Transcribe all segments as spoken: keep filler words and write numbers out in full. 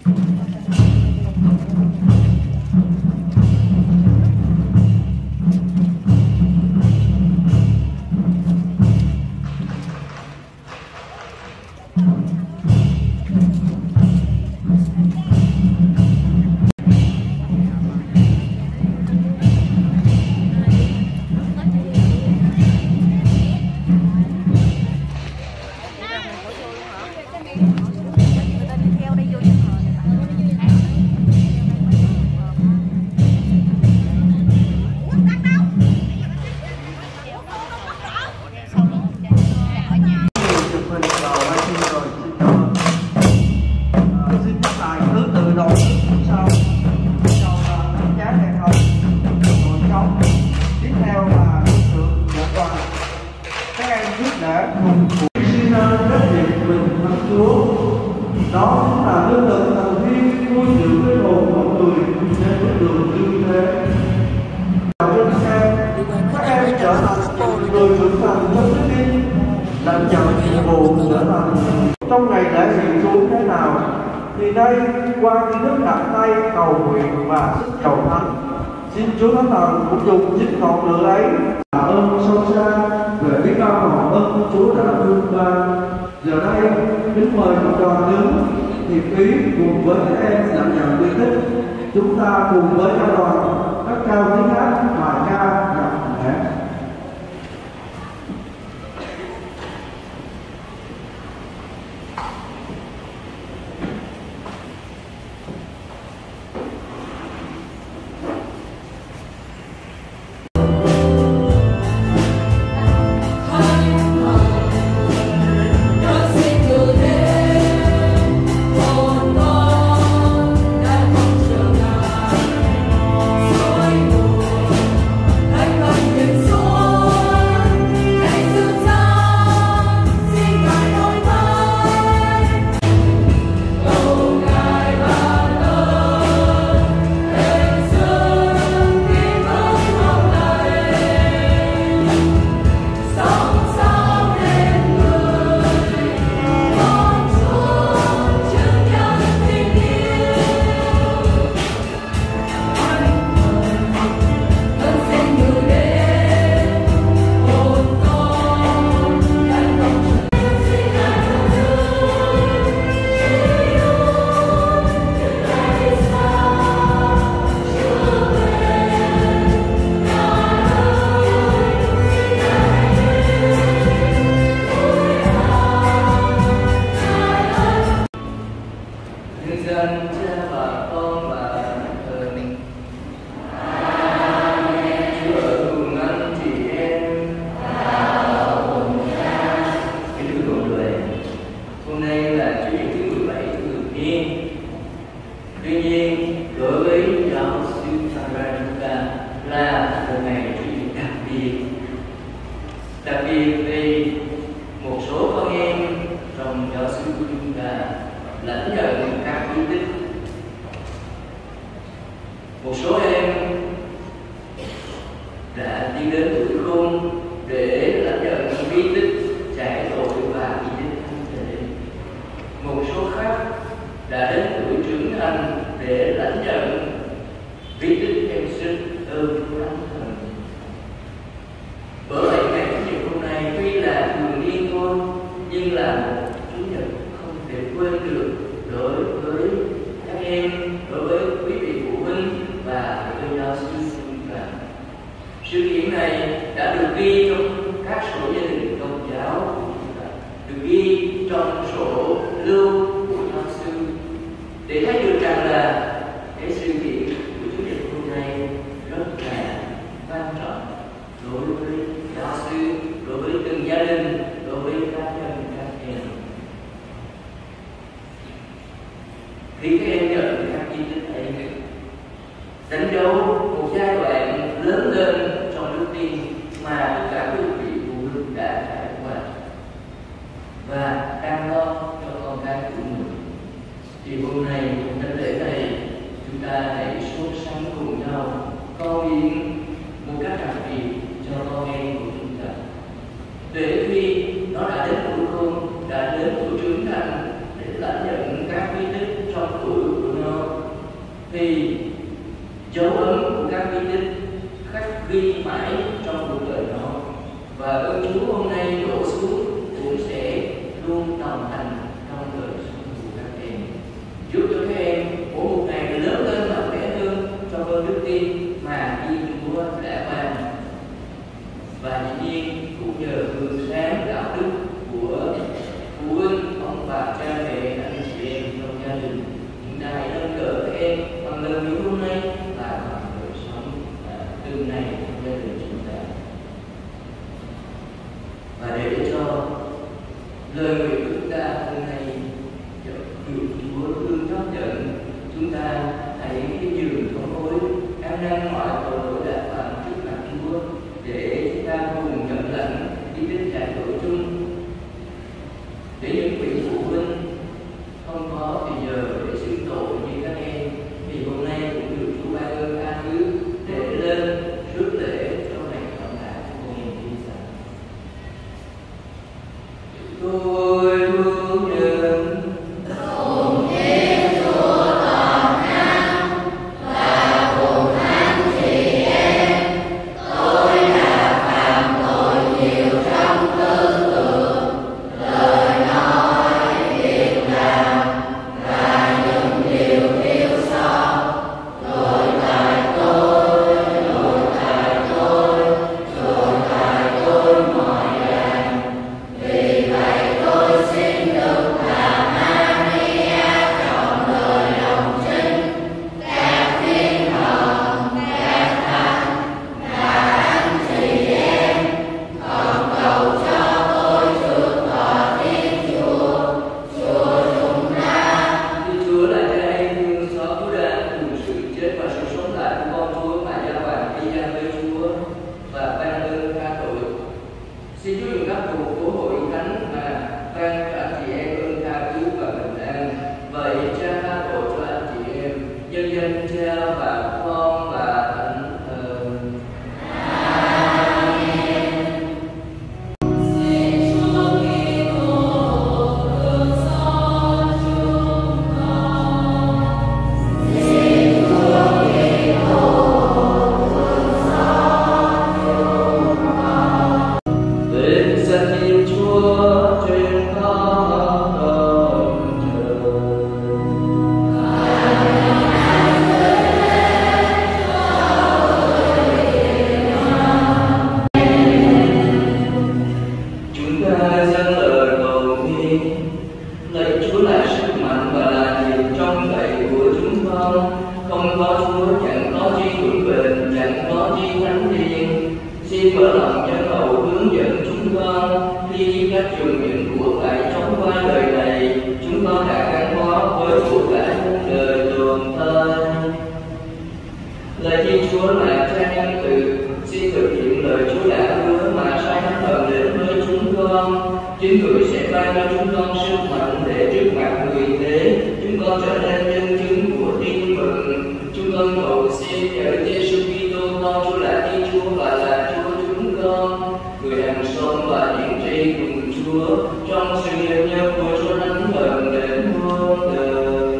Đó là tư tưởng thần thiên nuôi dưỡng cái hồn mọi người trên bước đường như thế. Trên xe, các em trở thành người trưởng thành trong đức tin, làm chậm nhiệm vụ trở thành trong ngày lễ hiện xuống thế nào. Thì đây qua nghi thức đặt tay cầu nguyện và sức cầu thánh, xin Chúa Thánh Thần cũng dùng chính ngọn lửa ấy tạ ơn sâu xa về biết bao hồng ân Chúa đã thương ban. Giờ đây kính mời đoàn đứng hiệp ý cùng với các em lãnh nhận di tích, chúng ta cùng với cả đoàn các cao tiếng hát bài ca nhạc nhẹ. Tuy nhiên, đối với giáo sư Sandra chúng ta là một ngày chủ nhật đặc biệt. Đặc biệt vì một số con em trong giáo sư của chúng ta lãnh nhận các bí tích. Một số em đã đi đến tuổi khôn để lãnh nhận bí tích giải tội và bí tích thánh thể. Một số khác đã đến tuổi trưởng thành để lãnh nhận bí tích em sinh ơn Thánh Thần. Bởi vậy ngày chủ nhật hôm nay tuy là thường niên thôi, nhưng là một chủ nhật không thể quên được đối với các em, đối với quý vị phụ huynh và thầy giáo sư chúng ta. Sự kiện này đã được ghi trong các sổ gia đình công giáo của chúng ta, được ghi trong sổ lưu của giáo sư, để thấy được rằng là cái sự kiện của chủ nhật hôm nay rất là quan trọng đối với giáo sư, đối với từng gia đình, đối với cá nhân các em. Khi các em nhận các di tích ấy đánh dấu một giai đoạn lớn lên trong đức tin mà tất cả quý vị phụ huynh đã trải qua và đang lo cho con cái của mình. Thì hôm nay trong lễ này chúng ta hãy sốt sắng cùng nhau cầu nguyện một cách đặc biệt cho con em của chúng ta, để khi nó đã đến tuổi khôn, đã đến tuổi trưởng thành để lãnh nhận các bí tích trong tuổi thì dấu ấn của các bí tích khắc ghi mãi trong cuộc đời nó, và ơn Chúa hôm nay đổ xuống cũng sẽ luôn đồng hành trong đời sống của các em, giúp cho các em mỗi một ngày lớn lên mạnh mẽ hơn trong ơn đức tin mà Thiên Chúa đã ban. Và dĩ nhiên cũng nhờ gương sáng đạo đức của phụ huynh, ông bà, cha mẹ, anh chị em trong gia đình, chúng ta hãy nâng đỡ các em bằng lời nói hôm nay và bằng đời sống từng ngày trong gia đình chúng ta. Và để cho lời nguyện của chúng ta hôm nay được Chúa thương chấp nhận, chúng ta hãy nhường thống hối ăn năn mọi tội lỗi đã phạm trước mặt Chúa, để chúng ta cùng nhận lãnh bí tích giải tội chung. Để những vị phụ huynh không có thì giờ để xưng tội như các em, thì hôm nay cũng được Chúa ban ơn tha thứ để lên rước lễ cho ngày trọng đại của con em đi xa. Tôi thương nhận cùng Thiên Chúa toàn năng và cùng anh chị em, tôi đã phạm tội nhiều trong tư tưởng, lời nói, việc làm và những điều thiếu sót. Lỗi tại tôi, lỗi tại tôi, lỗi tại tôi mọi lần. Vì vậy tôi xin được làm Maria trọn đời đồng trinh, các thiên thần, các thánh và anh chị em, còn cầu cho tôi trước tòa Thiên Chúa, Chúa chúng ta. Thiên Chúa là cha em thương xót Chúa đã cùng sự chết và sự sống lại của con Chúa mà Gia Hoàng đi ra với Chúa và ban ơn tha tội. Xin Chúa dùng các cuộc của hội thánh mà ban cho anh chị em ơn tha thứ và bình an. Vậy cha tha tội cho anh chị em, nhân danh Cha và Con và Thánh Thần. Xin Chúa Kitô thương xót chúng con. Xin Chúa Kitô thương xót chúng con. Vinh danh Thiên Chúa trên khắp đồng trời. Chúng ta dâng lời cầu nguyện. Lạy Chúa là sức mạnh và là niềm trông cậy của chúng con. Không có Chúa chẳng có chi vững bền, chẳng có chi thánh thiêng. Xin mở lòng nhân hậu hướng dẫn chúng con khi các trường những của cải trong qua đời này, chúng con đã gắn bó với của cải muôn đời tồn tại. Lạy Thiên Chúa là cha nhân từ, xin thực hiện lời Chúa đã hứa mà sai Thánh Thần đến với chúng con. Chính Người sẽ ban cho chúng con sức mạnh để trước mặt người thế, chúng con trở nên nhân chứng của tin mừng. Chúng con cầu xin nhờ Giêsu Kitô con Chúa là Thiên Chúa và là Chúa chúng con, Người hàng sống và hiển trị cùng Chúa trong sự hiệp nhất của Chúa Thánh Thần đến muôn đời.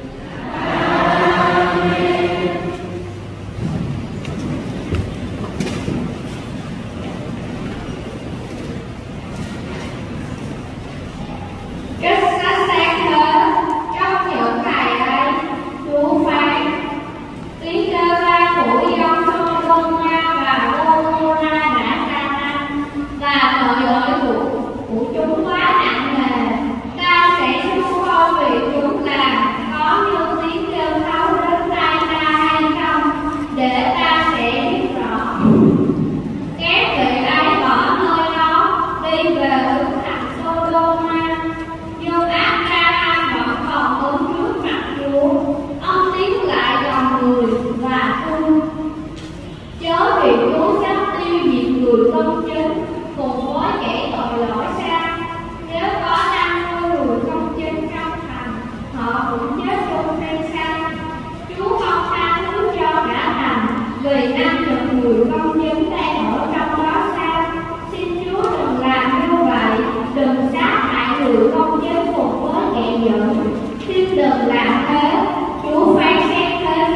Rất sắc sáng hơn trong những ngày ấy, Chúa phán tiếng kêu vang của dòng sông Goma và Gomora đã tan năn, và mọi lỗi của, của chúng quá nặng nề. Ta sẽ xung phong vì chúng làm có như tiếng kêu thấu đến tai ta hay không, để ta sẽ biết rõ. Các vị ấy bỏ nơi đó đi về hướng thành Sodoma, nhưng Abraham vẫn còn đứng trước mặt Chúa. Ông tiến lại gần người và thưa: chớ vì Chúa sắp tiêu diệt người công chính cùng với kẻ tội lỗi sao? Nếu có năm mươi người công chính trong thành, họ cũng chết luôn hay sao? Chúa không tha thứ cho cả thành vì năm chục người công chính đang ở trong đó sao? Xin Chúa đừng làm như vậy, đừng sát hại người công chính cùng với kẻ dữ. Xin đừng làm thế. Chúa phán xét thế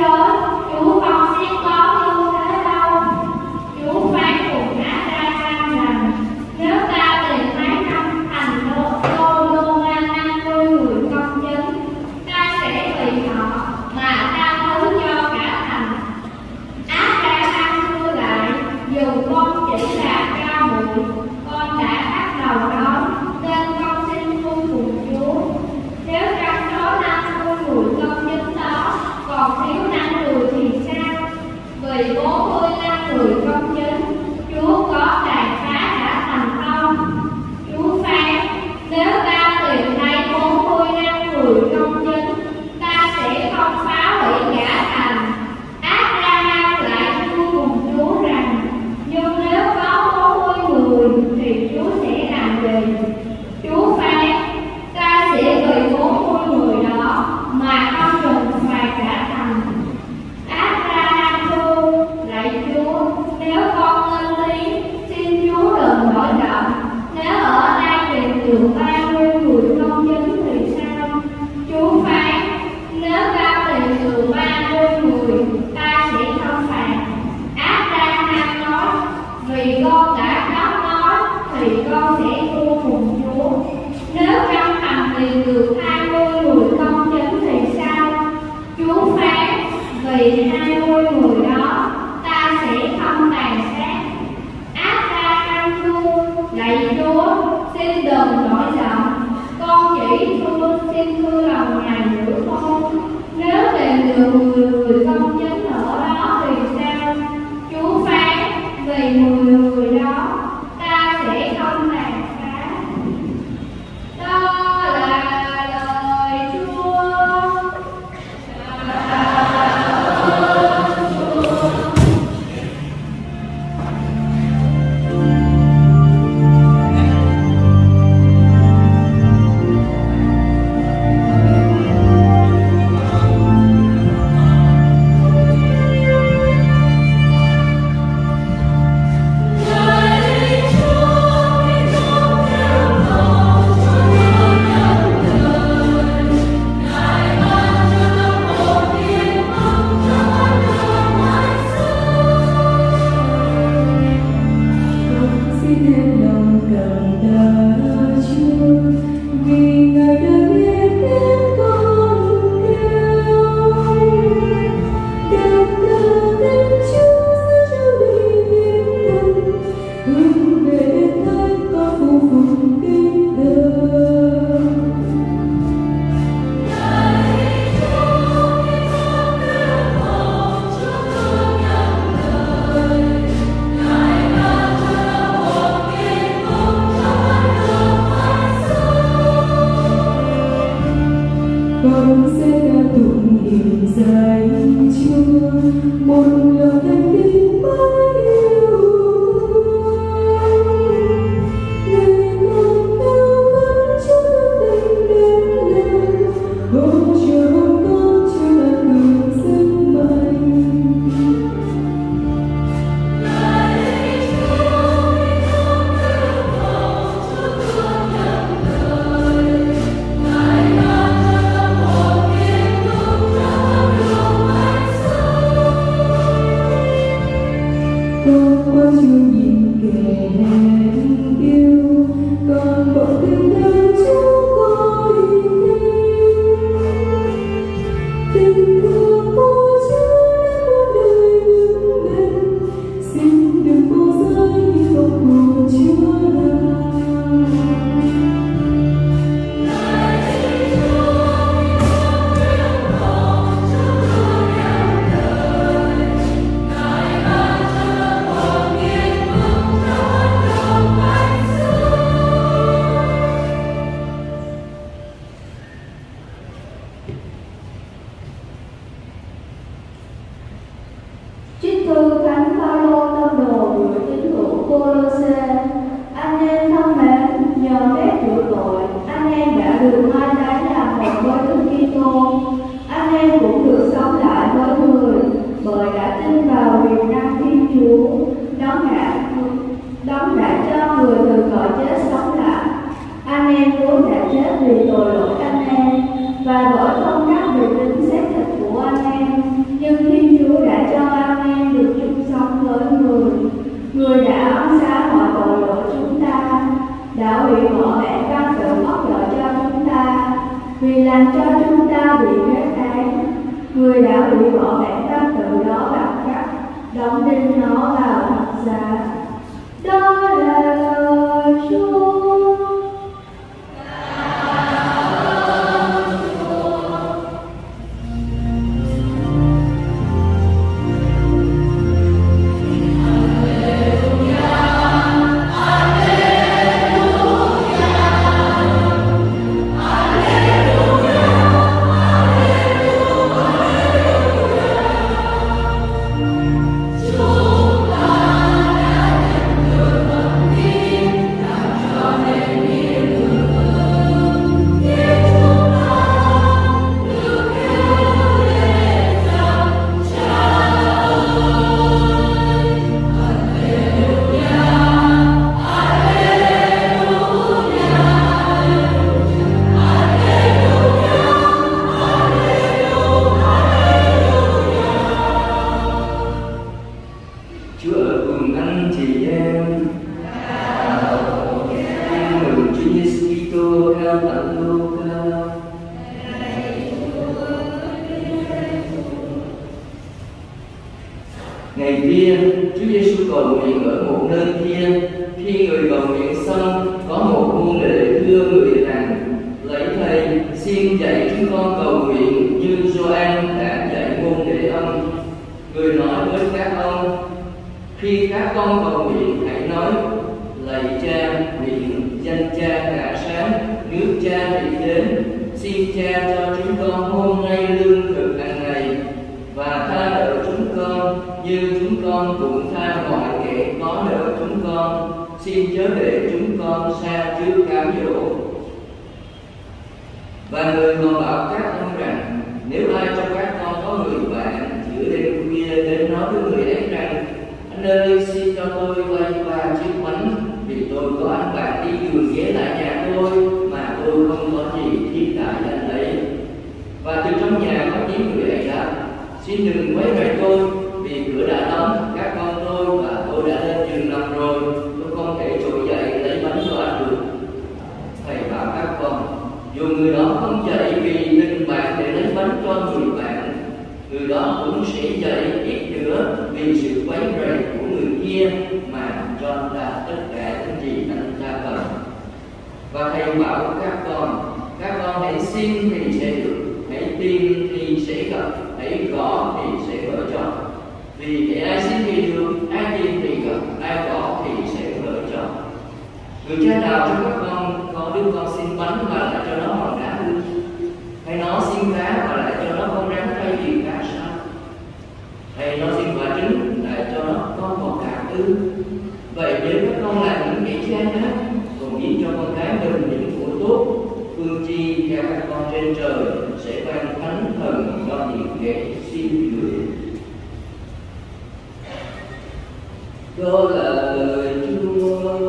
người công chính, ta sẽ không phá hủy cả thành. Abraham lại thưa cùng Chúa rằng, nhưng nếu có bốn mươi người thì Chúa sẽ làm gì? Chúa phán, ta sẽ gửi bốn mươi người đó mà không cần phạt cả thành. Abraham thưa lại Chúa, nếu con lên tiếng, xin Chúa đừng đổi giận. Nếu ở đây tìm được ba mươi người công chính thì sao? Chúa phán, nếu ta tìm được ba mươi người, ta sẽ không phạt. Abraham nói, vì con đã khóc nói thì con sẽ thua cùng Chúa. Nếu trong thành tìm được hai mươi người công chính thì sao? Chúa phán, vì hai mươi người đó ta sẽ không tàn sát. Abraham thưa lạy Chúa, xin đừng nổi giận, con chỉ thưa xin thưa lòng này nữa thôi. Nếu tìm được mười người công chính ở đó thì sao? Chúa phán, vì mười người đó ta sẽ không tàn sát. Đó là lời Chúa. Hallelujah. Luca. Ngày kia, Chúa Giêsu cầu nguyện ở một nơi kia. Khi người cầu nguyện xong, có một môn đệ thưa người rằng: Lạy Thầy, xin dạy chúng con cầu nguyện như Gioan đã dạy môn đệ ông. Người nói với các ông: Khi các con cầu nguyện, hãy nói: Lạy Cha, nguyện danh Cha cả sáng, nước Cha trị đến. Xin Cha cho chúng con hôm nay lương thực hàng ngày, và tha nợ chúng con như chúng con cũng tha mọi kẻ có nợ chúng con. Xin chớ để chúng con sa trước cám dỗ. Và người còn bảo các ông rằng: Nếu ai trong các con có người bạn giữa đêm khuya đến nói với người ấy rằng: Anh ơi, xin cho tôi vay ba chiếc bánh, vì tôi có anh bạn đi đường ghé lại nhà tôi mà tôi không có gì thiết tại anh ấy. Và từ trong nhà có tiếng người ấy đáp: Xin đừng quấy rầy tôi, vì cửa đã đóng, các con tôi và tôi đã lên giường nằm rồi, tôi không thể trỗi dậy lấy bánh cho ăn được. Thầy bảo các con: Dù người đó không dậy vì tình bạn để lấy bánh cho người bạn, người đó cũng sẽ dậy ít nữa vì sự quấy rầy của người kia mà cho ta tất cả những gì anh ta cần. Và thầy bảo các con: Các con hãy xin thì sẽ được, hãy tìm thì sẽ gặp, hãy gõ thì sẽ mở cho. Vì kẻ ai xin thì được, ai tìm thì gặp, ai gõ thì sẽ mở cho. Người cha nào trong các con có đứa con xin bánh mà lại cho nó hòn đá ư? Hay nó xin cá mà lại cho nó con rắn thay vì cá sao? Hay nó xin quả trứng lại cho nó con bò cạp ư? Vậy nếu các con là những kẻ gian ác, còn biết cho con cái mình những của tốt, phương chi cha các con trên trời sẽ ban thánh thần cho những kẻ xin người. Đó là lời Chúa.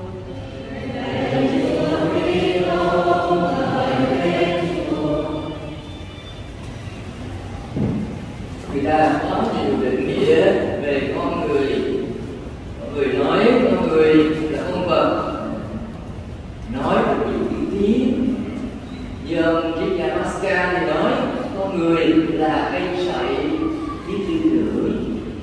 Người ta có nhiều định nghĩa về con người. Mọi người nói con người là con vật, nói được nhiều ý kiến. Như ông triết gia Pascal thì nói con người là cây sậy biết tư tưởng.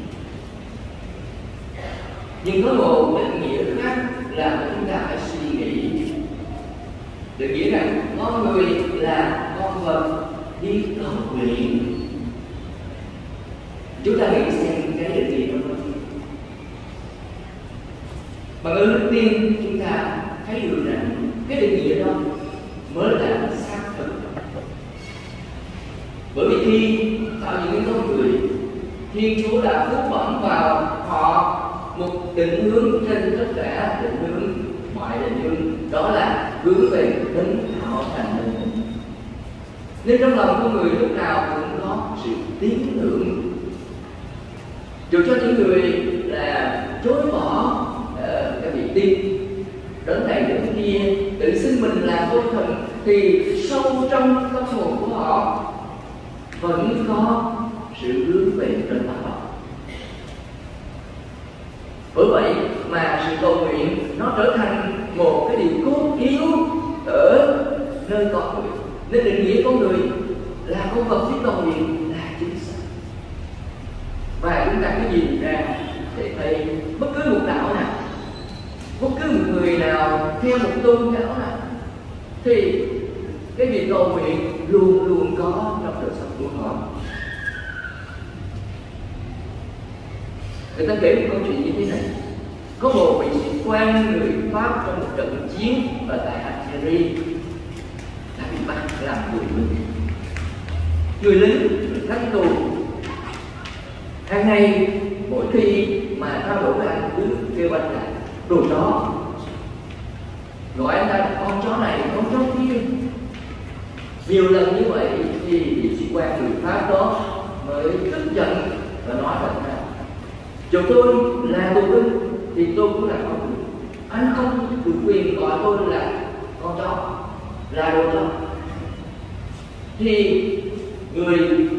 Nhưng có một định nghĩa khác là chúng ta phải suy nghĩ. Định nghĩa rằng con người là con vật biết cầu nguyện. Chúng ta nghĩ xem cái định nghĩa đó. Bằng ơn đức tin chúng ta thấy được rằng cái định nghĩa đó mới là xác thực. Bởi vì khi tạo những cái con người, Thiên Chúa đã phúc bẩm vào họ một định hướng trên tất cả định hướng, mọi định hướng, đó là hướng về tính tạo thành mình. Nên trong lòng con người lúc nào cũng có sự tín ngưỡng. Dù cho những người là chối bỏ uh, cái việc tin, đến này đến kia, tự xưng mình là vô thần, thì sâu trong tâm hồn của họ vẫn có sự hướng về trên mặt họ. Bởi vậy mà sự cầu nguyện nó trở thành một cái điều cốt yếu ở nơi con người. Nên định nghĩa con người là con vật biết cầu nguyện là chính xác. Và chúng ta cứ nhìn ra để thấy bất cứ một đạo nào, bất cứ một người nào theo một tôn giáo nào, thì cái việc cầu nguyện luôn luôn có trong đời sống của họ. Người ta kể một câu chuyện như thế này. Có một vị sĩ quan người Pháp trong một trận chiến ở tại Algeria đã bị bắt làm người lính. Người lính, người thánh tù, hàng ngày mỗi khi mà trao đổi lại cứ kêu anh là đồ chó, gọi anh ta là con chó này, con chó kia. Nhiều lần như vậy thì vị sĩ quan người Pháp đó mới tức giận và nói rằng là dù tôi là tù binh thì tôi cũng là con người, anh không được quyền gọi tôi là con chó, là đồ chó. Thì người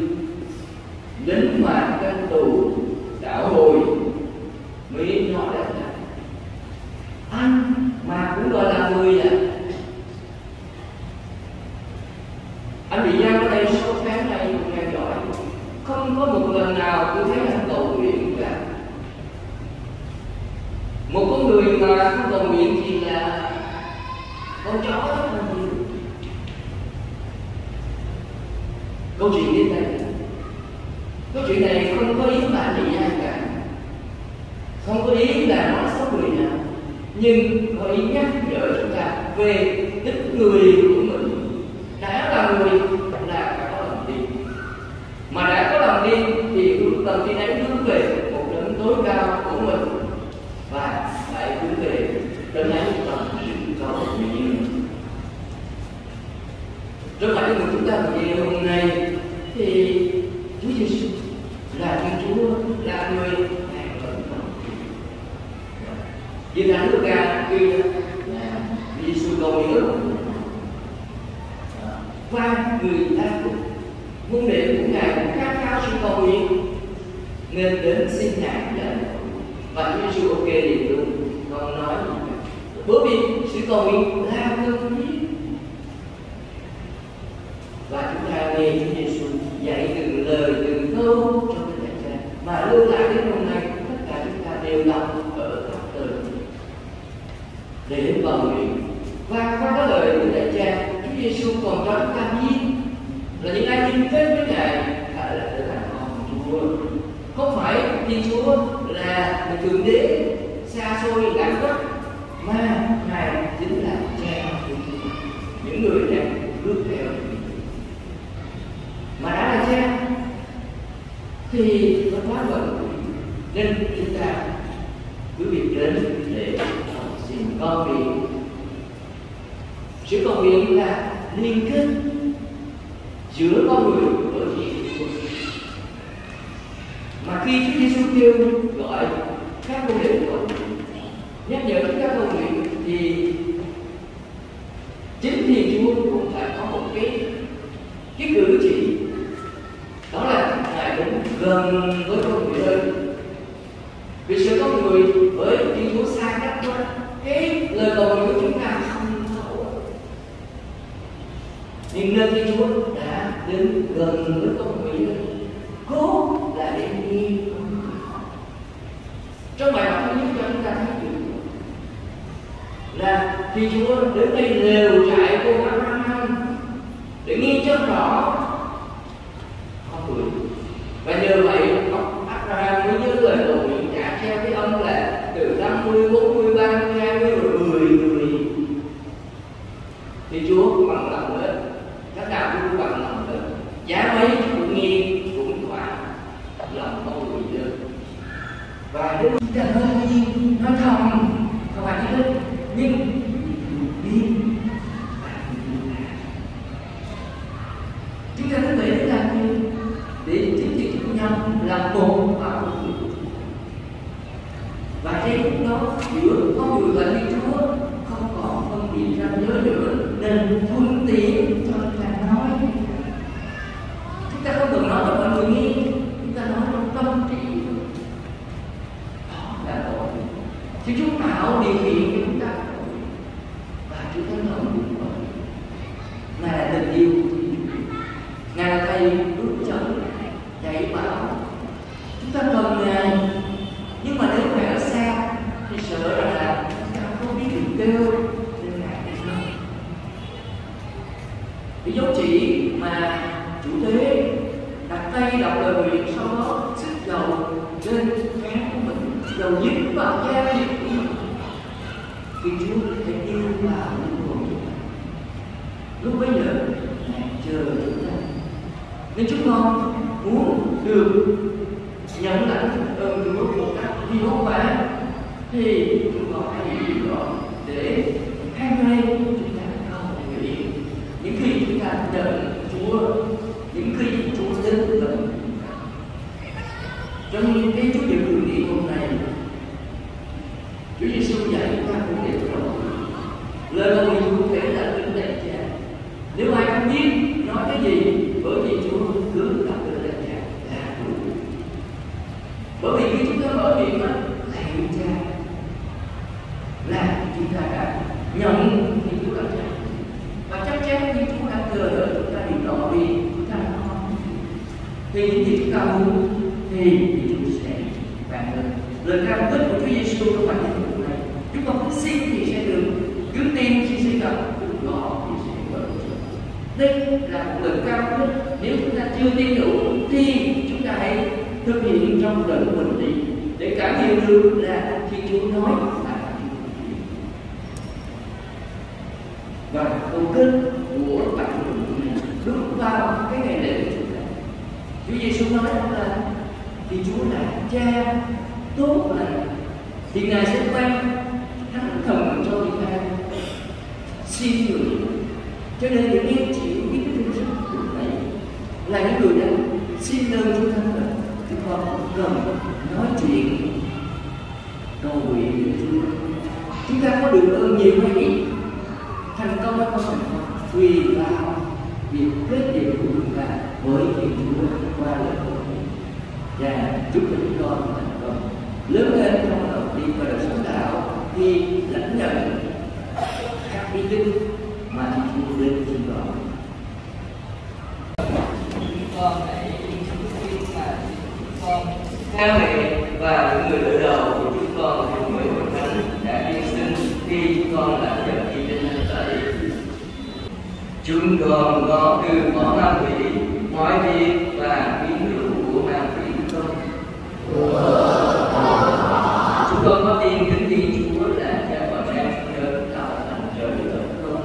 lính mà canh tù đảo hồi mới nói rằng là anh mà cũng gọi là người à. Anh bị giam ở đây sáu tháng nay cũng theo dõi, không có một lần nào tôi thấy anh cầu nguyện cả. Một con người mà không cầu nguyện thì là con chó đó mà gì. Câu chuyện đến đây, câu chuyện này không có ý là gì ai cả, không có ý là nói xấu người nào, nhưng có ý nhắc nhở chúng ta về tính người của mình. Đã là người là phải có lòng tin, mà đã có lòng tin thì lòng tin ấy hướng về một đấng tối cao của mình và phải hướng về đấng ấy bằng sự có nguyện. Rất là của chúng ta ngày hôm nay thì Chúa Giêsu là Thiên Chúa, là người hàng lần Như là nước ga khi Giêsu cầu nguyện và người ta cũng môn đệ của Ngài cũng khát khao sự cầu nguyện nên đến xin Ngài là và Chúa Giêsu ok liền luôn, không nói gì cả, bởi vì sự cầu nguyện là cần thiết. Và chúng ta nghe Chúa Giêsu dạy từng lời từng câu cho cái đại cha mà lưu lại đến hôm nay tất cả chúng ta đều đọc ở khắp nơi để cầu nguyện. Và qua cái lời của đại cha, Chúa Giêsu còn cho chúng ta biết là những ai liên kết với Ngài phải là trở thành con của Chúa. Không phải Thiên Chúa là một thượng đế xa xôi lãng quắc, mà Ngài chính là cha của chúng ta, những người đang bước theo mà đã là cha thì nó quá bận, nên chúng ta cứ việc đến để xin con nguyện. Sự cầu nguyện là liên kết giữa con người với Thiên Chúa. Mà khi Chúa Giêsu kêu gọi các môn đệ cầu nguyện, nhắc nhở chúng ta cầu nguyện, thì chính Thiên Chúa cũng phải có một cái cái cử chỉ, đó là Ngài cũng gần với con người hơn. Vì sự con người với Thiên Chúa xa cách quá, cái lời cầu nguyện của chúng ta không thấu. Nhưng nên Thiên Chúa đã đến gần với con người hơn, cố là để nghe con người hỏi. Trong bài học thứ nhất cho chúng ta thấy được là Thiên Chúa đến đây lều trại của Abraham để nghe cho rõ con người. Và nhờ vậy ông Abraham mới nhớ lời cầu nguyện trả theo cái âm là từ năm mươi, bốn mươi, ba mươi, hai mươi rồi mười người. Thì Chúa bằng lòng hết, các nào cũng bằng lòng hết, giá mấy cũng nghe cũng thỏa lòng con người được. Và nếu chúng ta nói nhiên, nói thầm, không phải như thế, nhưng biết chúng ta có thể để làm gì để chính trị của nhau là một và một người. Và cái lúc đó giữa con người và Thiên Chúa không còn phân biệt ranh giới nữa, nên thuận tiện cho chúng ta nói. Chúng ta không cần nói cho mọi người nghe, chúng ta nói trong tâm trí. Đó là tội. Thì Chúa tạo điều kiện cho chúng ta, và chúng ta nói đúng rồi. Ngài là tình yêu, Ngài là thầy bước dẫn dạy bảo. Chúng ta cần Ngài, nhưng mà nếu Ngài ở xa thì sợ rằng là chúng ta không biết được kêu nên Ngài đi đâu. Cái dấu chỉ mà chủ tế đặt tay đọc lời nguyện, sau đó sức dầu lên trán của mình, dầu dính vào da thịt của mình, thì Chúa sẽ yêu vào linh hồn chúng ta. Lúc bấy giờ Ngài chờ chúng ta. Nên chúng con muốn được nhận lãnh ơn Chúa một cách thi hốt vã, thì chúng con hãy hiểu rõ để hàng ngày chúng ta cầu nguyện. Những khi chúng ta nhận Chúa, những khi Chúa đến gần chúng ta, trong cái Chúa Nhật Thượng Điện hôm nay, Chúa Giêsu dạy chúng ta cũng để rồi. Lời cầu nguyện cụ thể là đến đại cha. Nếu ai không biết nói cái gì, bởi vì Chúa cứ đọc lời đại cha là đủ. Bởi vì khi chúng ta mở miệng á, lạy cha là chúng ta đã nhận thì Chúa đã cha, và chắc chắn khi Chúa đã chờ đợi chúng ta điều đó thì những gì chúng ta muốn thì thì Chúa sẽ ban ơn. Lời cam kết của Chúa Giêsu trong bài thánh vụ này, chúng con cứ xin thì sẽ được, cứ tìm thì sẽ gặp, cứ gõ thì sẽ mở. Đây là một lời cam kết. Nếu chúng ta chưa tin đủ thì chúng ta hãy thực hiện trong đời của mình đi, để cảm nhận được là khi Chúa nói là và câu kết của bài thánh vụ này bước vào cái ngày lễ của chúng ta. Chúa Giêsu nói là thì Chúa là Cha tốt lành thì Ngài sẽ ban thánh thần cho chúng ta xin người. Cho nên những anh chị biết cái tin tức này là những người đang xin ơn Chúa Thánh Thần. Chúng con cần nói chuyện cầu nguyện với Chúa. Chúng ta có được ơn nhiều hay ít, thành công hay không thành công, tùy vào việc kết liễu của chúng ta với Thiên Chúa qua lời cầu nguyện. Và chúc cho chúng con thành công, lớn lên trong lòng tin và đời sống đạo, thì lãnh nhận các bí tích mà Thiên Chúa lên chúng con. Chúng con hãy tin mà chúng con cha mẹ và những người đỡ đầu của chúng con cùng với hội thánh đã hy sinh khi chúng con là nhận đi trên thánh tẩy. Chúng con có từ bỏ ma quỷ, mọi việc và biến hữu của ma quỷ không. Chúng con có tin kính tin Chúa là Cha và Mẹ lớn tạo thành trời đất không.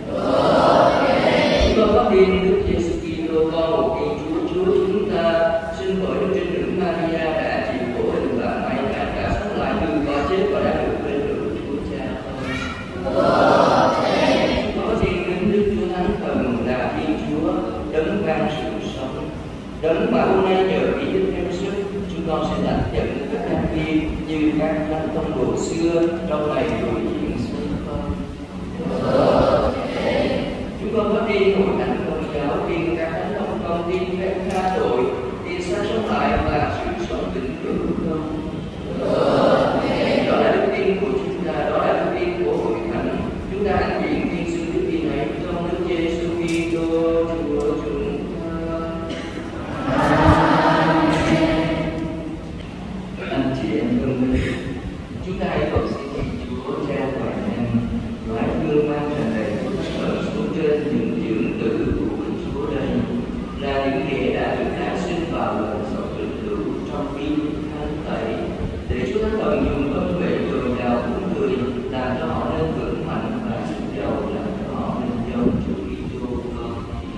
Chúng con có tin Đức Giêsu Kitô con một Thiên Chúa Chúa chúng ta sinh bởi Đức Trinh Nữ Maria đã chịu khổ hình và may mắn cả sống lại từ cõi chết và đã được lên được Chúa Cha không. Chúng con có tin kính Đức Chúa Thánh Thần là Thiên Chúa đấng ban sự sống, đấng mà hôm nay nhờ ý đức thêm sức chúng con sẽ lãnh nhận các đăng viên như các thánh tông đồ xưa trong ngày buổi diễn xuân không. Chúng con có tin hội thánh Công giáo, tin các thánh tông con, tin phép tha tội, tin xác sống lại và sự sống vĩnh cửu không. Đó là đức tin của chúng ta, đó là đức tin của hội thánh. Chúng ta hãy nguyện tin xưng đức tin này trong Đức Giêsu Kitô Chúa chúng ta. Anh chị em thân mến, chúng ta hãy cầu xin Chúa Cha toàn năng mãi thương mang tràn đầy phước ơn xuống trên những dưỡng tử của Chúa đây, là những kẻ đã được tái sinh vào lời sống được hữu trong bí thánh tẩy, để Chúa Thánh Thần dùng ơn huệ dồi dào của người làm cho họ nên vững mạnh và sức giàu, làm cho họ nên giống Chúa Kitô con.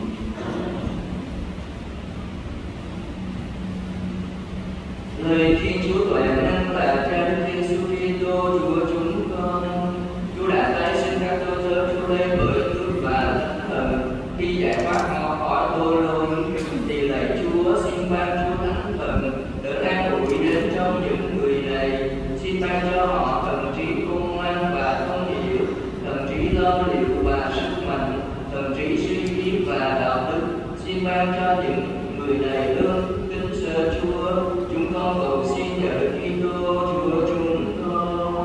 Lời Thiên Chúa toàn năng là Cha Đức Giêsu Kitô Chúa chúng con. Chúa đã tái sinh các tôi tớ Chúa lên bởi nước và Thánh Thần. Khi giải thoát họ khỏi tội lỗi thì lạy Chúa xin ban Chúa Thánh Thần đỡ an ủi đến trong những người này. Xin ban cho họ thần trí khôn ngoan và thông hiểu, thần trí lo liệu và sức mạnh, thần trí suy nghĩ và đạo đức. Xin ban cho những người này ơn kính sợ Chúa. Chúng con cầu xin nhờ Đức Kitô Chúa chúng con.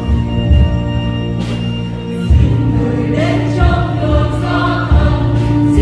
Đến trong cơn gió thầm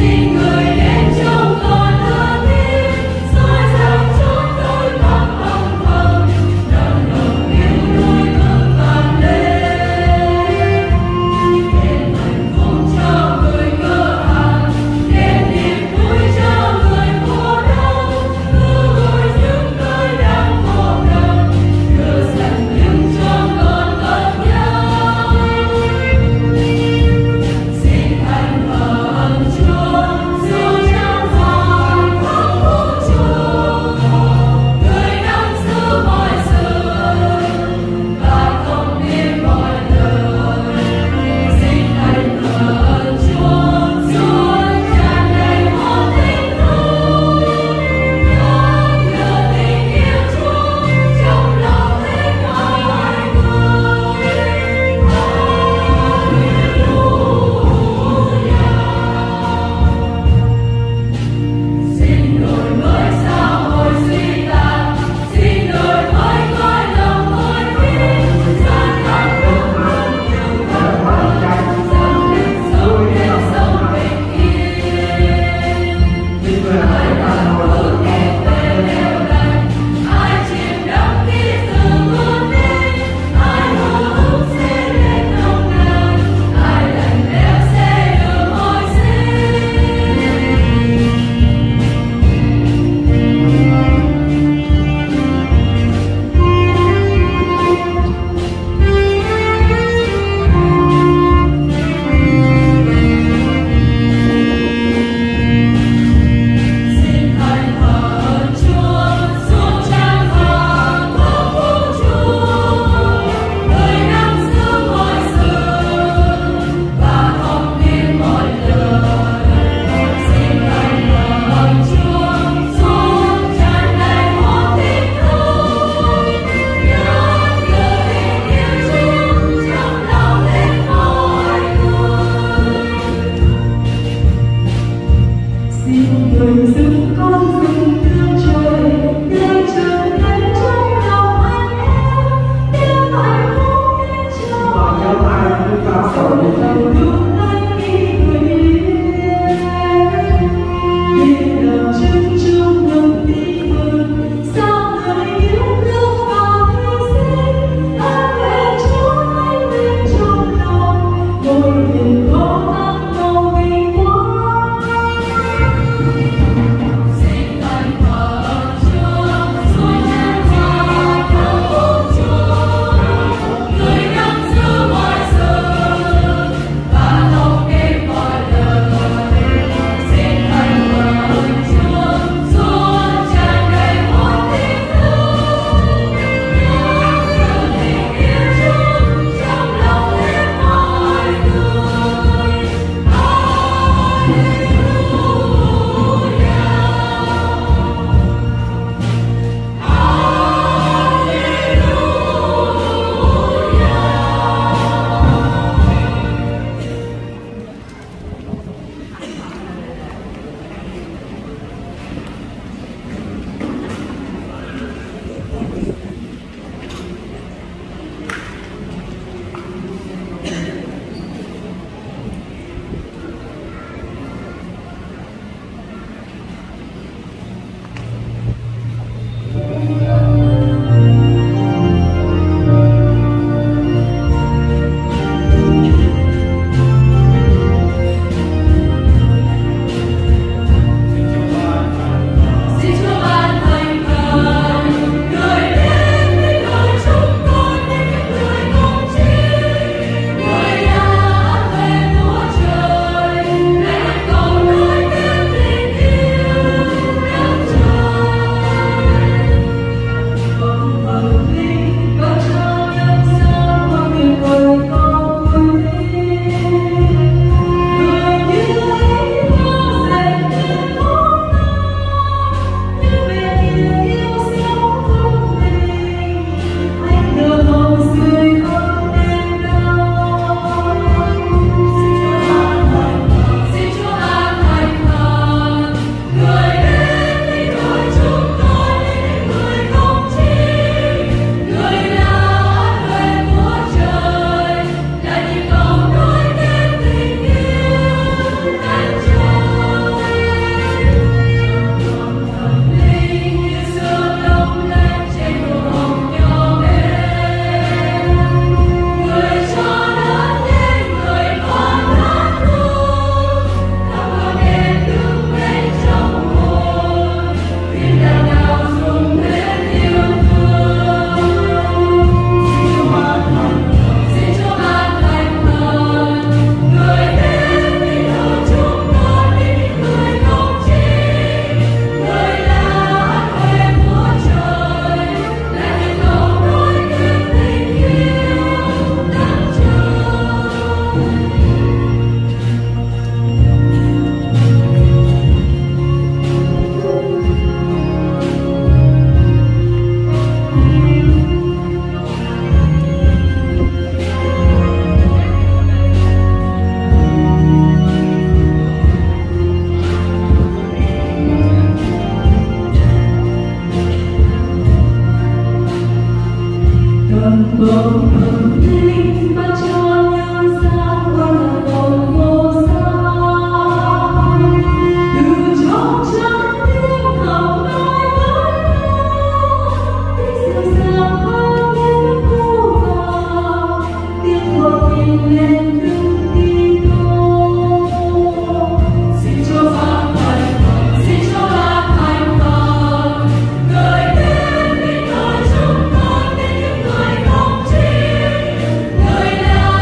Người nào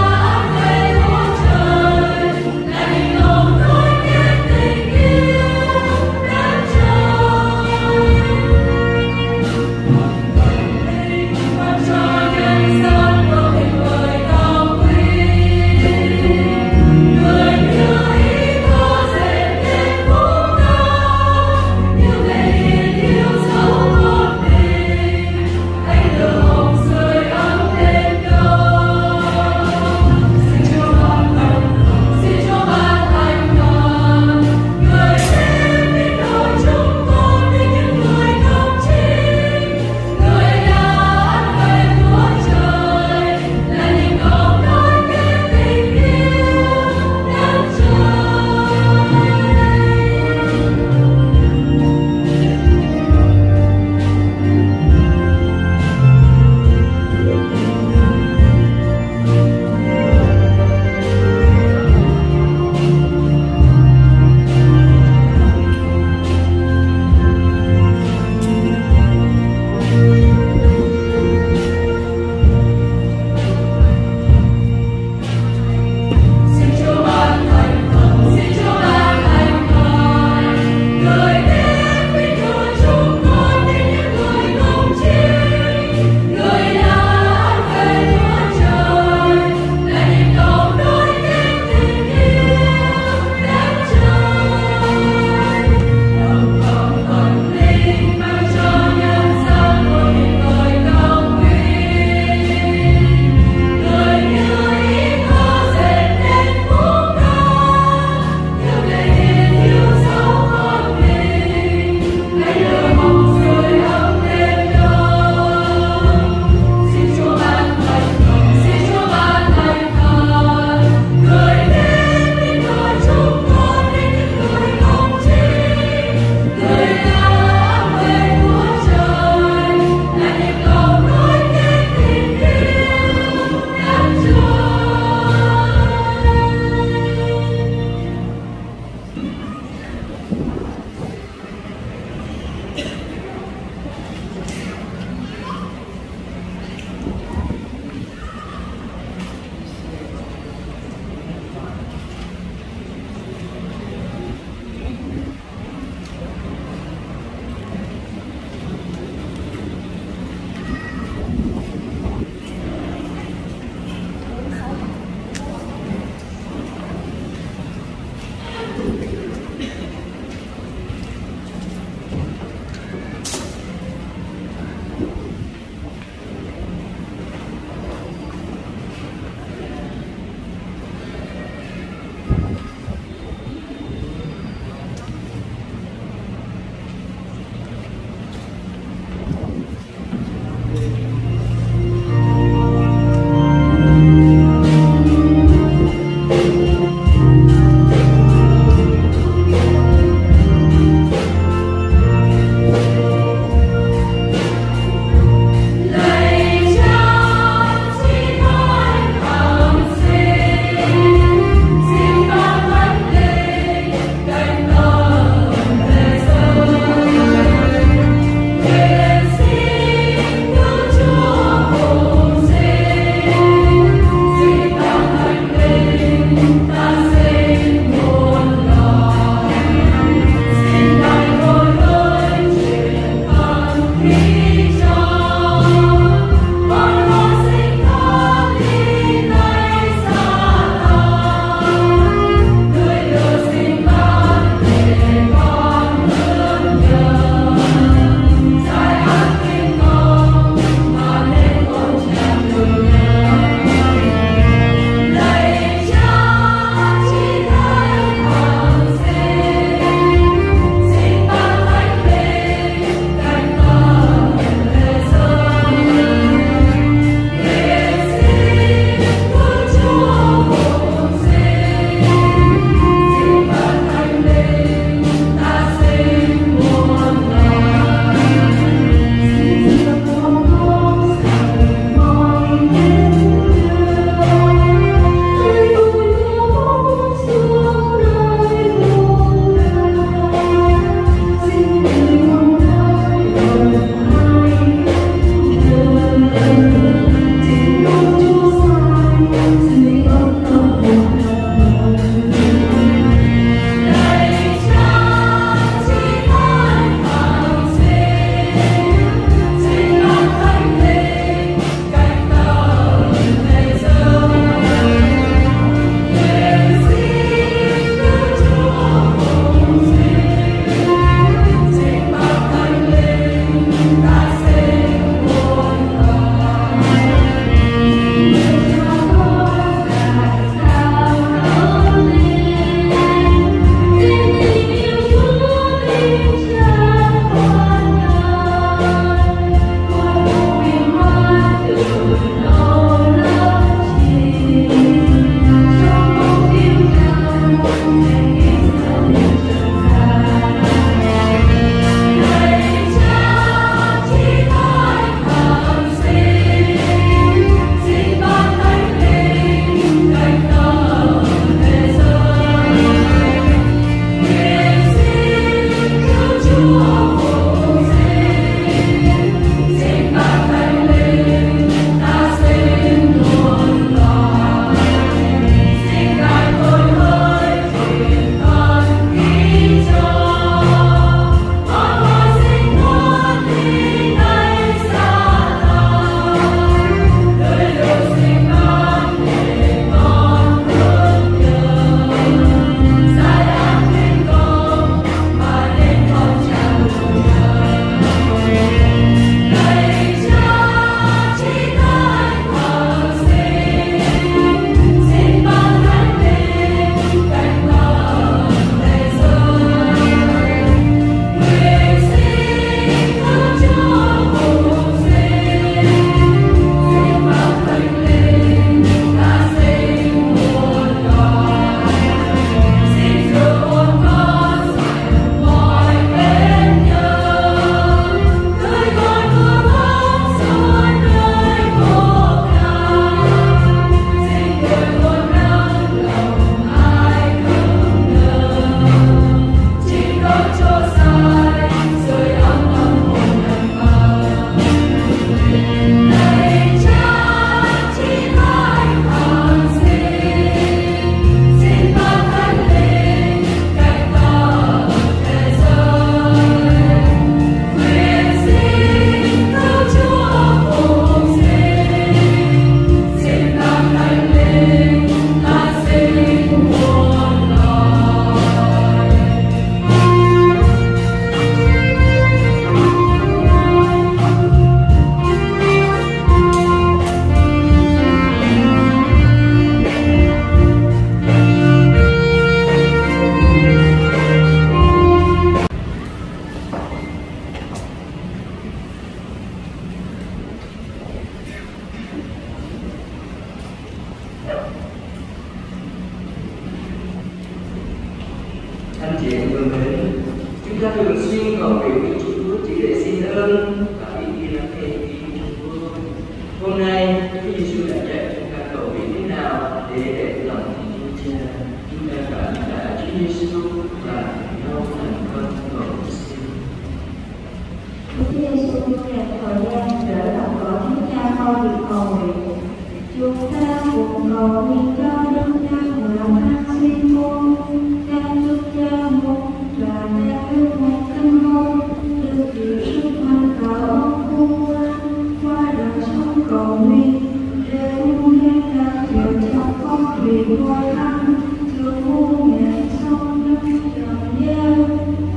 thiện vừa mến. Chúng ta thường xuyên cầu nguyện với Chúa chỉ để xin ơn và ý khi lắng nghe ý Chúa. Hôm nay Chúa Giêsu đã dạy chúng ta cầu nguyện thế nào để đẹp lòng Thiên Cha. Chúng ta cảm tạ Chúa Giêsu và nhau thành con cầu xin. Chúa Giêsu dành thời gian để đọc gọi Thiên Cha qua việc cầu nguyện. Chúng ta cùng cầu nguyện cho Đức Cha làm ăn xin môn, cha chúc cha môn và cha chúc một kinh môn, được chịu sức mạnh và ơn khôn ngoan qua đời sống cầu nguyện, để muôn gian đạt chịu trong con việc ngoài khăn, thương muôn ngày sống trong trần gian.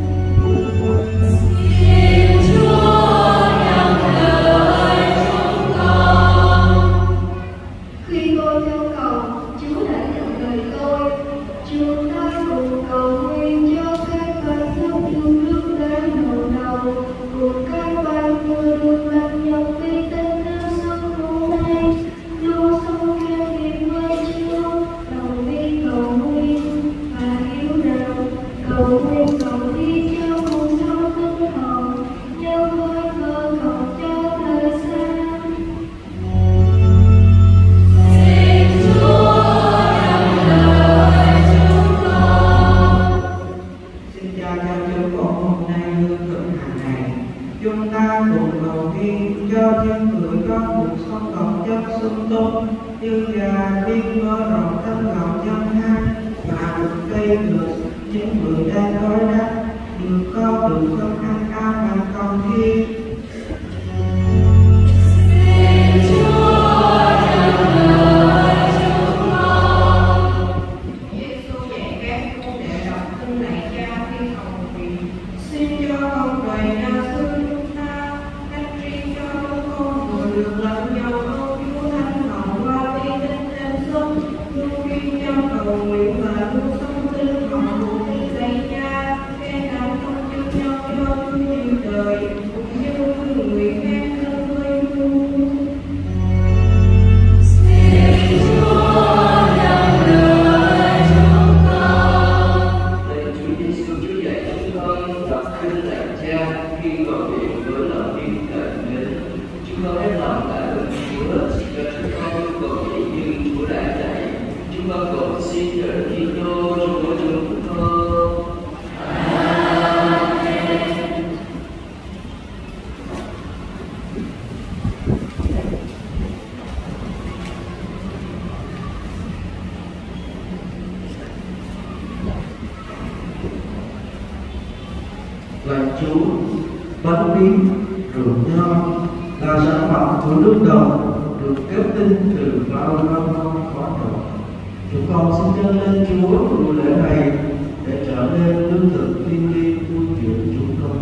Lạy Chúa, bánh bí, rượu nho là sản phẩm của nước đồng được kết tinh từ bao lâu năm khó độc. Chúng con xin dâng lên Chúa buổi lễ này để trở nên lương thực thiêng liêng nuôi dưỡng chúng con.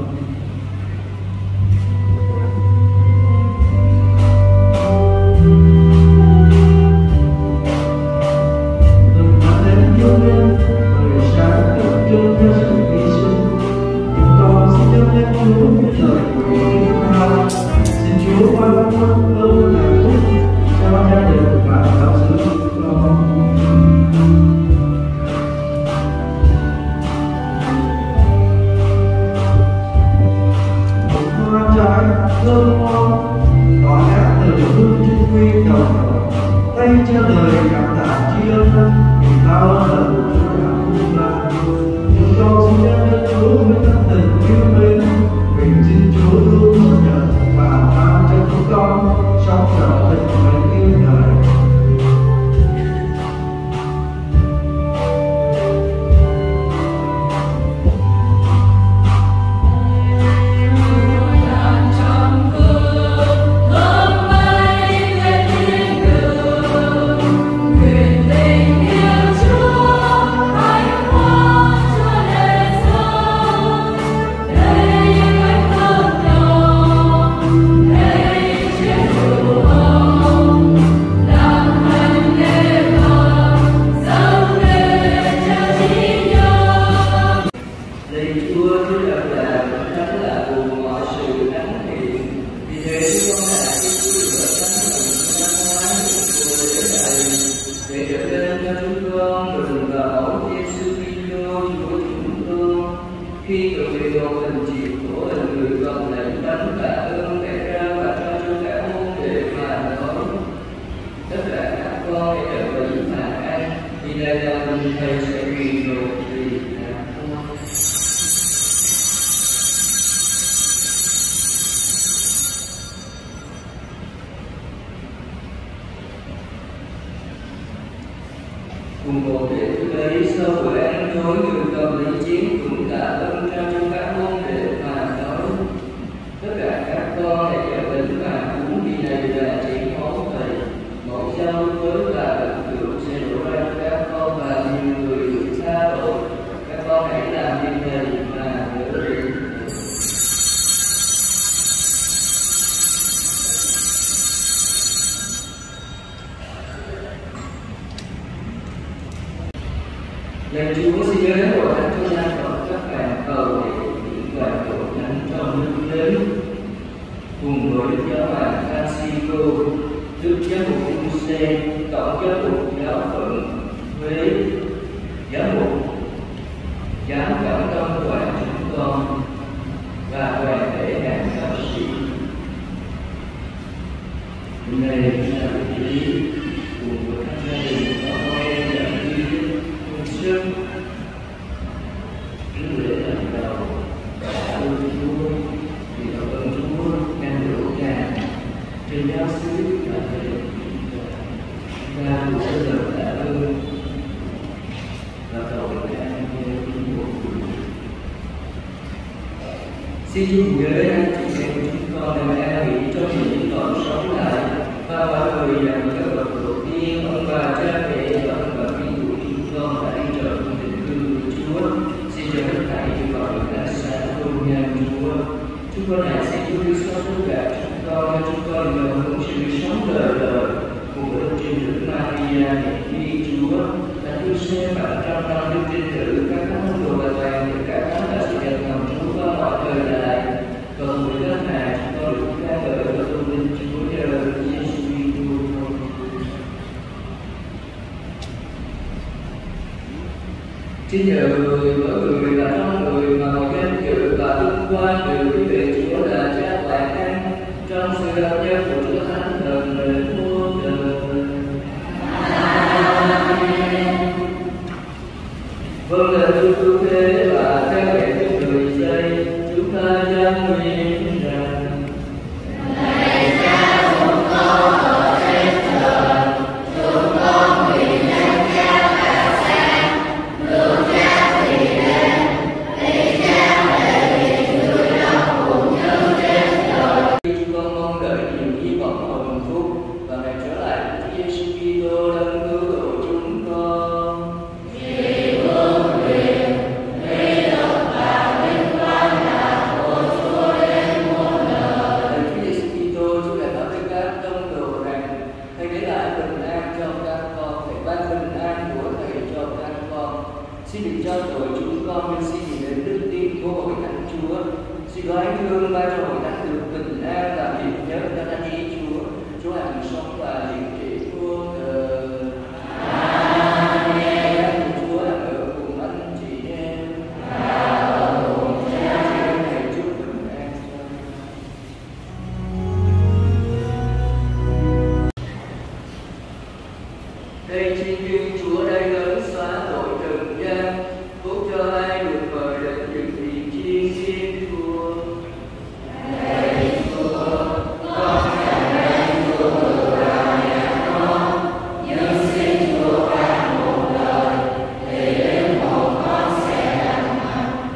Đừng nói đến yêu lên, người sáng tượng trưng cho sự hy sinh. Chúng con xin dâng lên Chúa những lời của Thiên Tha. Xin Chúa ban phước ơn hạnh phúc cho gia đình và giáo xứ chúng con. Thơm ngon tỏa ngát từ hương trung quy đầu đầu, tay cho đời cảm tạ tri ân vì bao lần Chúa đã cứu ta. Chúng con xin dâng lên Chúa với tâm tình yêu mến, nguyện xin Chúa luôn chấp nhận và ban cho chúng con sống trọn tình mến yêu đời. Hãy subscribe cho kênh Ghiền Mì Gõ để không bỏ lỡ video hình chiếu của hình người cầm lấy bánh tạ ơn kẻ ra và cho cho cả môn để mà nói tất cả các con hãy trở về mà ăn, vì đây là mình thầy sẽ vì rồi vì là con. Cùng một để lấy sau buổi ăn tối, người cầm lấy chiến cũng tạ ơn trao cho các môn để mà nói tất cả các con hãy trở về mà uống, vì này là chén máu thầy, mẫu giao với và được rượu sẽ đổ ra cho các con và nhiều người được tha tội. Các con hãy làm như thầy mà nhớ đến. Lạy Chúa, xin nhớ đến hội thánh cho gia cộng các bạn cầu để những đoàn hội thánh trong nước đến cùng với giáo hoàng Francisco, Đức Giám mục Giuse, Tổng Giám mục Giáo phận Huế, Giám mục Giám cảm tâm đoàn chúng con và đoàn thể hàng giáo sĩ. Hôm nay là buổi lý cùng với các gia đình và con em đã đi trước những lễ lần đầu đã ơn Chúa, vì đó ơn Chúa đang đổ tràn trên giáo xứ và thầy và cũng sẽ được tạ ơn và cầu nguyện an theo những bộ của mình. Xin Chúa nhớ đến anh chị em của chúng con đang an nghỉ trong những còn sống lại và mọi người dành các bậc tổ tiên, ông bà, cha mẹ và ông bà quý của chúng con đã đi trở cùng định cư của Chúa. Xin cho tất cả những gọi được đã xa tôn nhan Chúa. Chúng con hãy xin Chúa Giêsu tất cả chúng con, cho chúng con được hưởng sự sống đời đời cùng với trên nữ Maria mẹ Thiên Chúa, đã thương xe bạn trăm năm đức trinh nữ, các thánh đồ và toàn thể cả thánh đã sự nhận lòng Chúa qua mọi thời đại. Còn với tất cả chúng con được ca ngợi và tôn vinh Chúa nhờ Giêsu Kitô. Xin nhờ người mỗi người là trong người mà mọi danh dự và vinh quang đều quý về Chúa là Cha toàn năng trong sự hợp nhất của Chúa Thánh Thần đến muôn đời. Vâng lời Chúa cứu thế và theo kẻ cho người xây, chúng ta dám nguyện rằng Lạy Cha chúng con ở trên trời, chúng con nguyện danh Cha cả sáng, được Cha tùy đến, ý Cha để hiện người lòng cũng như trên trời. Chúng con mong đợi nhiều hy vọng và hạnh phúc và ngày trở lại của Chúa Giêsu Kitô đấng cứu độ chúng con. Vì vương quyền, uy lực và vinh quang là của Chúa đến muôn đời. Lạy Chúa Giêsu Kitô, Chúa đã nói với các tông đồ rằng Thầy để lại bình an cho các con, Thầy ban bình an của Thầy cho các con. Xin đừng cho tội chúng con, nhưng xin nhìn đến đức tin của hội thánh Chúa. Xin gói hương ban cho hội thánh được bình an và hiệp nhất cho thánh ý Chúa. Chúa hằng sống và hiện trị muôn đời. Amen. Chúa hằng ở cùng anh chị em. Thầy chúc bình an cho. Đây xin duyên Chúa đây lớn xóa tội trần gian, phúc cho ai được mời đến những vị chiên thiên Chúa. Lạy Chúa, con chẳng nên Chúa từ vào nhà con, nhưng xin Chúa phán một lời, thì linh hồn con sẽ lành mạnh.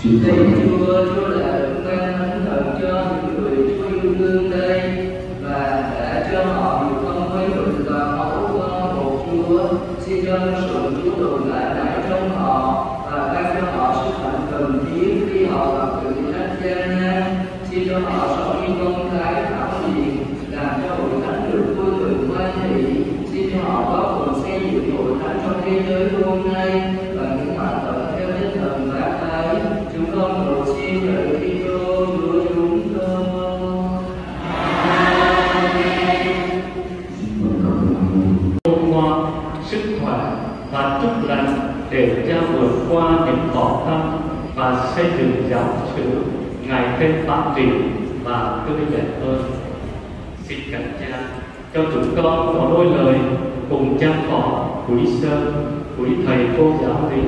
Lạy Chúa, Chúa là đấng ban thánh thần cho những người Chúa yêu thương đây và đã cho họ được thông với luật và mẫu con một Chúa. Xin cho sự Chúa tồn lại mãi trong họ và ban cho họ sức mạnh cần thiết khi họ gặp thử thách gian nan. Xin cho họ sống như công khai thảo hiền, làm cho hội thánh được vui mừng hoan hỷ. Xin cho họ góp phần xây dựng hội thánh trong thế giới hôm nay và những hoạt động theo tinh thần bác ái. Chúng con cầu xin ở Kitô Chúa chúng con. Ôn ngoan, sức khỏe và chúc lành để cha vượt qua những khó khăn và xây dựng giáo xứ ngày thêm phát triển và tươi đẹp hơn. Xin cảnh cha cho chúng con có đôi lời cùng cha phó, quý sơ, quý thầy cô giáo lý.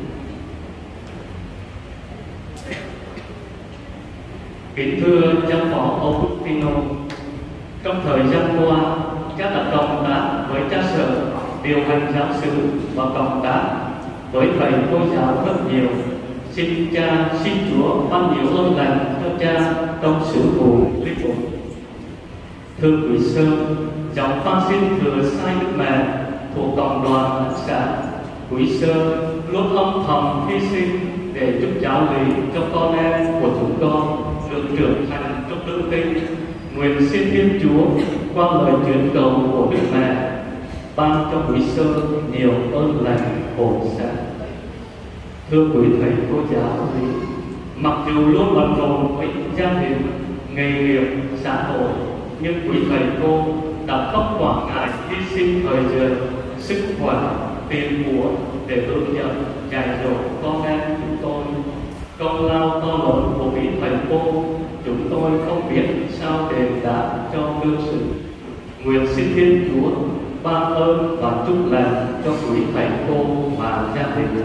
Kính thưa cha phó Augustino, trong thời gian qua, cha đã cộng tác với cha sở điều hành giáo xứ và cộng tác với thầy cô giáo rất nhiều. Xin cha, xin Chúa ban nhiều ơn lành cho cha trong sự vụ linh mục. Thưa quý sơ, cháu van xin thừa sai đức mẹ thuộc cộng đoàn đặc sản. Quý sơ luôn âm thầm hy sinh để giúp giáo lý cho con em của chúng con được trưởng thành trong đức tin. Nguyện xin Thiên Chúa qua lời truyền cầu của Đức Mẹ ban cho quý sơ nhiều ơn lành hồi sáng. Thưa quý thầy cô giáo lý, mặc dù luôn bận rộn với gia đình, nghề nghiệp, xã hội, nhưng quý thầy cô đã không quản ngại hy sinh thời giờ, sức khỏe, tiền của để hướng dẫn dạy dỗ con em chúng tôi. Công lao to lớn của quý thầy cô chúng tôi không biết sao đền đáp cho đương sự. Nguyện xin Thiên Chúa ban ơn và chúc lành cho quý thầy cô và gia đình.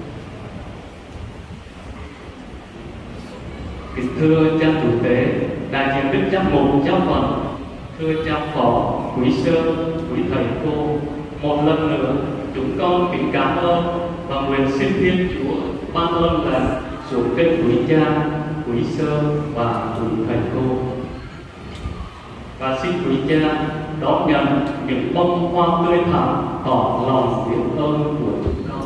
Kính thưa cha chủ tế, đại diện đức giám mục giáo phận, thưa cha phó, quý sơ, quý thầy cô, một lần nữa chúng con kính cảm ơn và nguyện xin Thiên Chúa ban ơn lành xuống trên quý cha, quý sơ và quý thầy cô. Và xin quý cha đón nhận những bông hoa tươi thắm tỏ lòng biết ơn của chúng con.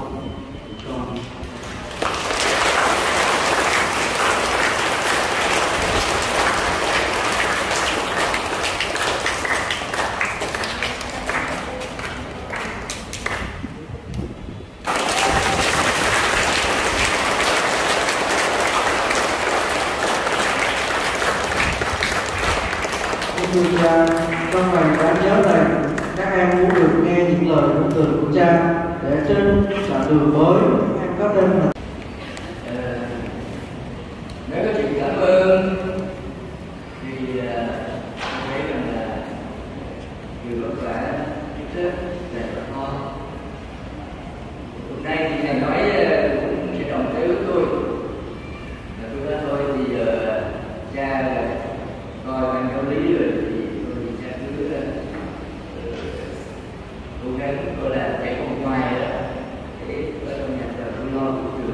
Thưa cha, trong ngày đáng nhớ này, các em muốn được nghe những lời của từ của cha để trên đoạn đường mới các em có thêm là nếu có chuyện cảm ơn thì uh, thấy rằng là nhiều vất vả rất là ngon. Hôm nay thì thầy nói uh, cũng sẽ đồng ý với tôi là tôi nói thôi thì uh, cha coi ban giáo lý rồi thì tôi thì cha cứ uh, cố gắng gọi là chạy vòng ngoài đó để ở trong nhà thờ tôi lo cũng được.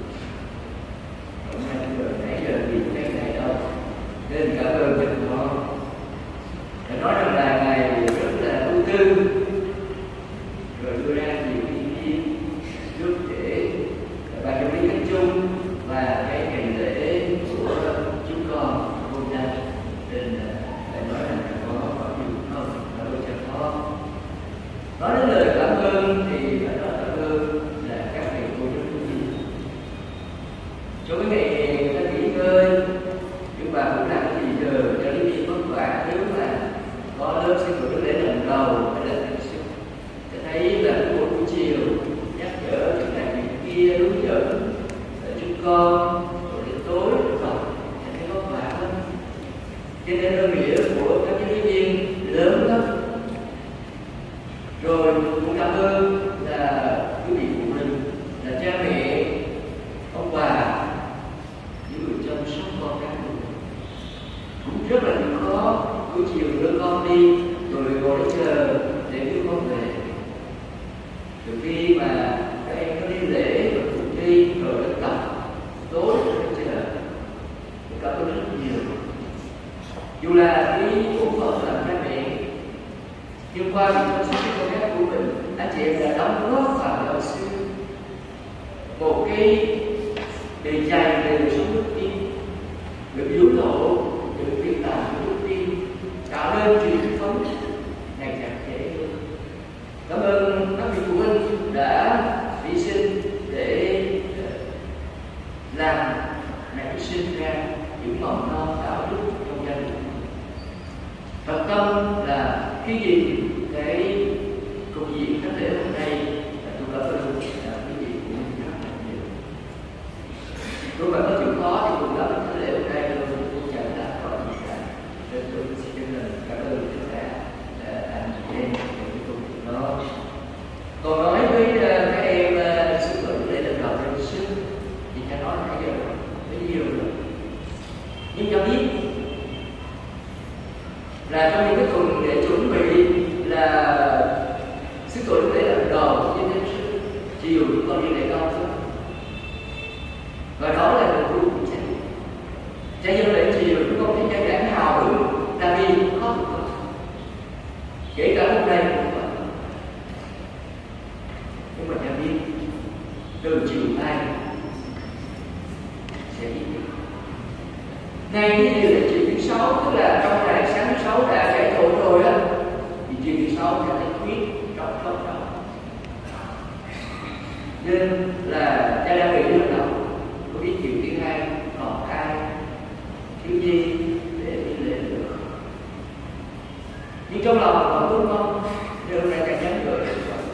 Nãy giờ thì cái này đâu nên cảm ơn cho nó. Phải nói rằng là ngài rất là ưu tư rồi đưa ra nhiều ý kiến giúp để ban giáo lý cách chung và cái ngày lễ của chúng con hôm nay, nên phải nói rằng có có nhiều hơn cảm ơn cho nó. Nói đến lời cảm ơn thì phải nói cảm ơn là các thầy cô giáo quý. Cho cái ngày người ta nghỉ ngơi, nhưng mà cũng làm gì giờ cho lý viên vất vả. Nếu mà có lớp sinh hoạt lễ lần đầu hay là lần sau sẽ thấy là một buổi chiều nhắc nhở chuyện này chuyện kia, hướng dẫn chúng con, rồi đến tối học sẽ thấy vất vả lắm. Cho nên ơn nghĩa của các lý viên lớn lắm. Rồi cũng cảm ơn là quý vị phụ huynh, là cha mẹ, ông bà, những người chăm sóc con cái của mình. Cũng rất là khó, buổi chiều đưa con đi rồi ngồi đến giờ để đưa con về. Từ khi mà các em có đi lễ rồi cũng đi rồi đến tập tối Nhưng qua những công sức công tác của mình, anh chị em đã đóng góp vào giáo sư một cái bề dày về đời sống đức tin, được yếu tố, được việc làm của đức tin, tạo nên truyền thống ngày càng dễ hơn. Cảm ơn các vị phụ huynh đã hy sinh để làm nảy sinh ra những mầm non đạo đức trong gia đình. Thật tâm là cái gì cái công việc các lễ hôm nay là tôi cảm ơn cái gì của mình rất là nhiều. Nếu bạn có chịu khó thì cùng đó cái lễ hôm nay tôi cũng chẳng là có gì cả. Nên tôi xin chân lời cảm ơn tất cả anh chị em về cái công việc đó. Còn nói với các em sư tử để lần đầu lên sư thì cha nói nãy giờ rất nhiều rồi. Nhưng cho biết là trong những cái tuần để chuẩn bị là sư tuổi để lần đầu như thế sư chiều chúng con đi lễ cao thôi. Và đó là niềm vui của cha. Cha dân lễ chiều chúng con thấy cha giảng hào hứng là vì có được con. Kể cả hôm nay cũng vậy. Nhưng mà cha biết từ chiều nay sẽ đi được. Ngay cái điều là chiều thứ sáu, tức là trong ngày sáng thứ sáu đã giải thổ rồi á, thì chiều thứ sáu sẽ thấy quyết trong trong đó. Nên là cha đang nghĩ lần đầu, có biết chiều thứ hai còn ai thiếu gì để đi lễ được. Nhưng trong lòng còn tốt không, nên hôm nay cha nhắn gửi đến rồi.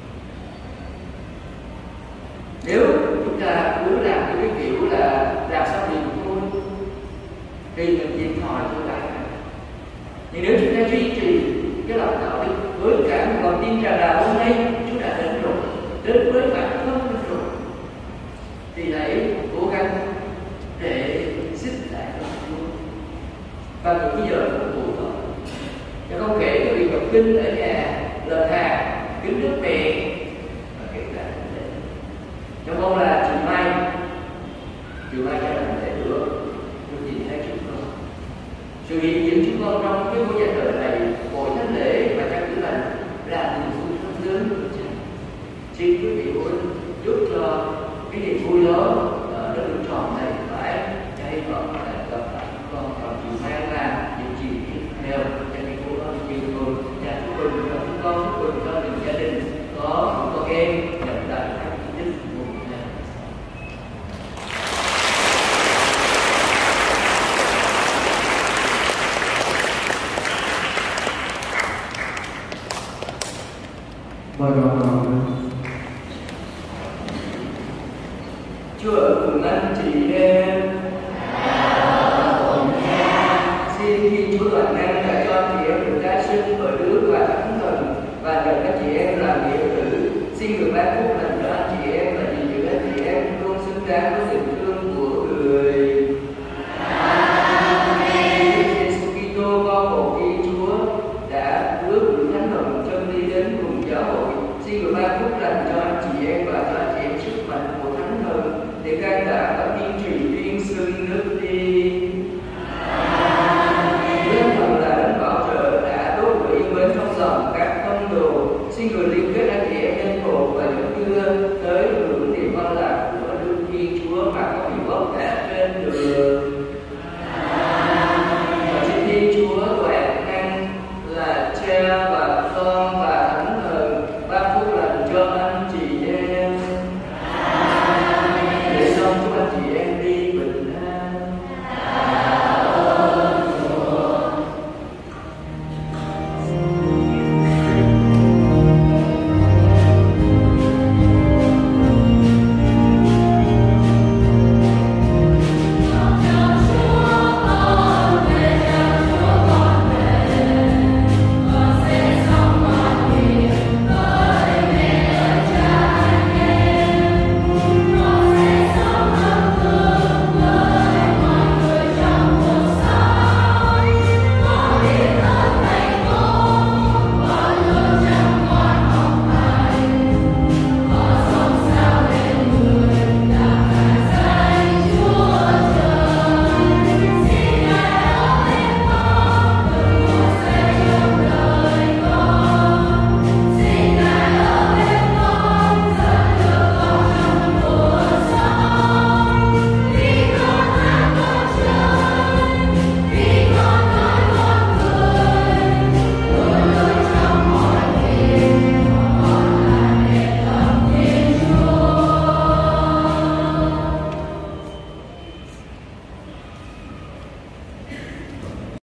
Nếu chúng ta cứ làm cái kiểu là làm sao thì thôi thì mình điện thoại cho lại. Nhưng nếu chúng ta duy trì cái lòng đạo đức với cả một lòng tin rằng là hôm nay chúng ta đến rồi, đến với bản thân mình rồi, thì hãy cố gắng để xích lại lòng Chúa và những cái giờ phục vụ thôi. Chứ không kể cái việc đọc kinh ở nhà, lời thà, kính nước mẹ và kể cả lễ. Cho mong là chiều mai, chiều mai sẽ làm lễ nữa. Nhìn thấy chúng con sự hiện diện chúng con trong cái buổi giải đời này, mỗi thánh lễ và các cử hành là niềm vui rất lớn của cha. Xin quý vị phụ huynh giúp cho cái niềm vui đó nó được tròn đầy phải cho hy vọng là gặp lại chúng con vào chiều mai là những chiều tiếp theo. Cho nên cô con chiều cùng cha chúc mừng cho chúng con, chúc mừng cho những gia đình có những con em nhận lại các di tích của cha. Mời gọi mọi Chúa ở cùng anh chị em. Xin khi Chúa toàn năng đã cho chị em được tái sinh bởi nước và thánh thần và nhận các chị em làm nghĩa tử. Xin người ban